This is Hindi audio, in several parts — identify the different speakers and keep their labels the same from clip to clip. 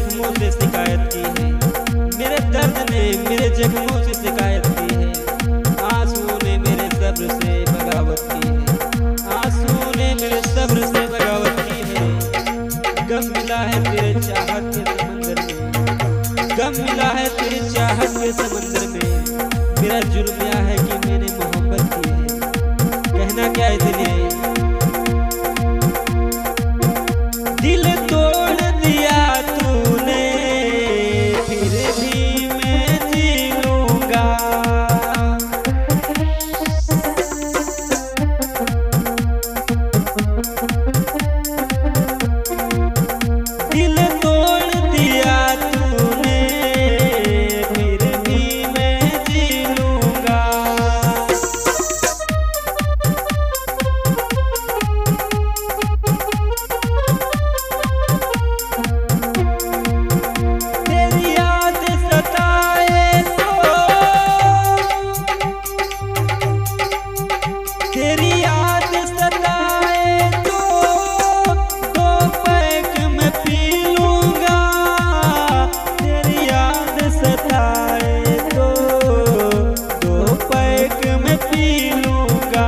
Speaker 1: जख्मों से शिकायत की है, मेरे दर्द ने मेरे जख्मों से शिकायत की है। आंसुओं ने मेरे सब्र से बगावत की है, आंसुओं ने मेरे सब्र से बगावत की है। गम मिला है तेरे चाहत के समंदर में, गम मिला है तेरी चाहत के समंदर में। मेरा जुर्म यह है कि मैंने मोहब्बत की है। कहना क्या है दिले, दिल तोड़ दिया तूने, फिर भी मैं जी लूंगा। दिल तोड़ दिया तूने, फिर भी मैं जी लूंगा। तेरी याद सताए तो, तेरी याद सताए तो दो पैक में पी लूंगा। तेरी याद सताए तो दो पैक में पी लूंगा।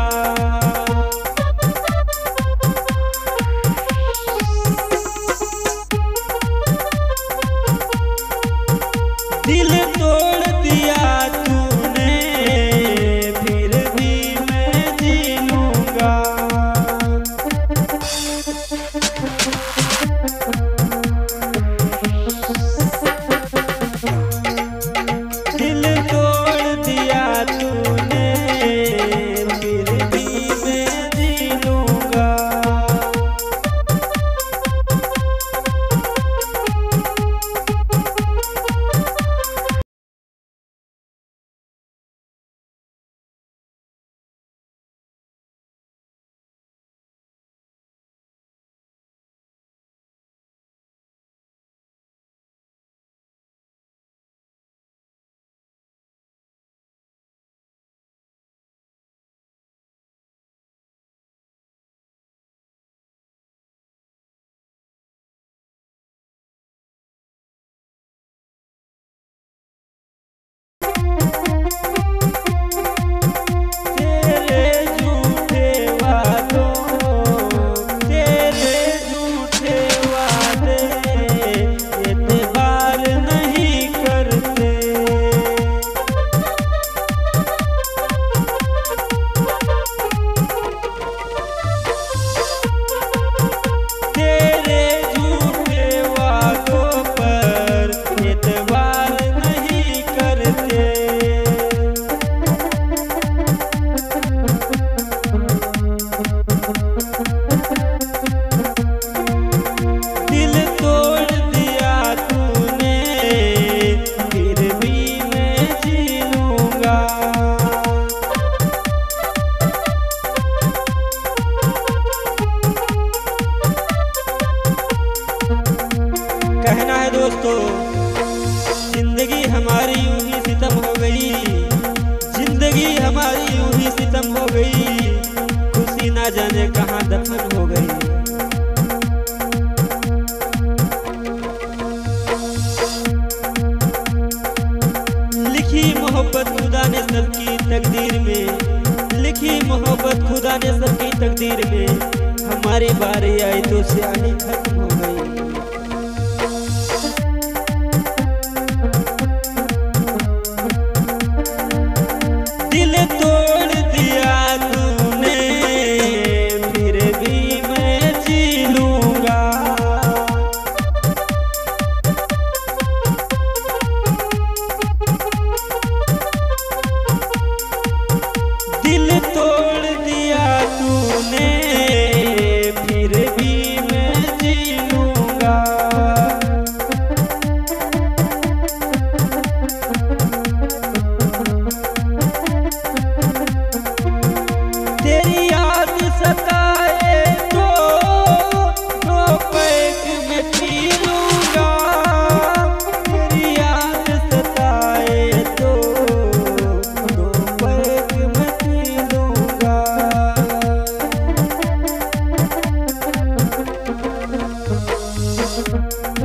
Speaker 1: दिल तोड़ दिया तूने, फिर भी मैं जी लूंगा। दिल तोड़ दिया तूने, फिर भी मैं जी लूंगा। तेरे झूठे वादों, तेरे झूठे वादे एतबार नहीं करते। तेरे झूठे वादों पर एतबार नहीं करते। दिल तोड़ दिया तूने, फिर भी मैं जी लूंगा। कहना है दोस्तों, जिंदगी हमारी यूं ही सितम हो गई, जिंदगी हमारी यूं ही सितम हो गई। खुशी ना जाने कहाँ दफन हो गई। लिखी मोहब्बत खुदा ने सबकी तकदीर में, लिखी मोहब्बत खुदा ने सबकी तकदीर में। हमारी बारी आई तो सियाही खत्म हो गई। दिल तोड़ दिया तूने, फिर भी मैं जी लूंगा। दिल तोड़ दिया तूने, फिर भी मैं जी लूंगा। तेरी याद सताए तो दो पैक में पी लूंगा। तेरी याद सताए तो दो पैक में पी लूंगा।
Speaker 2: Thank you.